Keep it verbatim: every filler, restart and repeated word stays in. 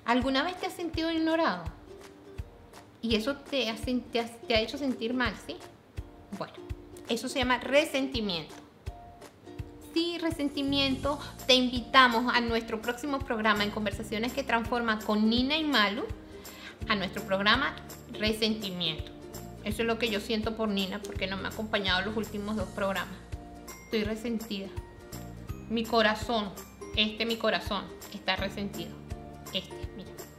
¿Alguna vez te has sentido ignorado? Y eso te ha, te ha, te ha hecho sentir mal, ¿sí? Bueno, eso se llama resentimiento. Sí, resentimiento. Te invitamos a nuestro próximo programa en Conversaciones que Transforman con Nina y Malu, a nuestro programa Resentimiento. Eso es lo que yo siento por Nina, porque no me ha acompañado los últimos dos programas. Estoy resentida. Mi corazón, este mi corazón, está resentido. Este, mira.